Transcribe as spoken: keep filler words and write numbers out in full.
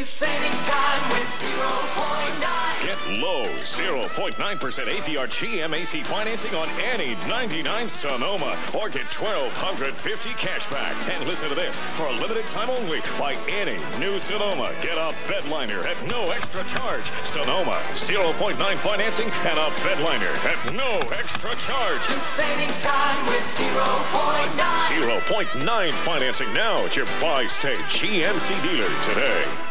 It's savings time with zero point nine. Get low zero point nine percent A P R G M C financing on any ninety-nine Sonoma, or get twelve fifty cash back. And listen to this, for a limited time only, buy any new Sonoma, get a bed liner at no extra charge. Sonoma, zero point nine financing and a bed liner at no extra charge. It's savings time with zero point nine. zero point nine financing now at your Bi-State G M C dealer today.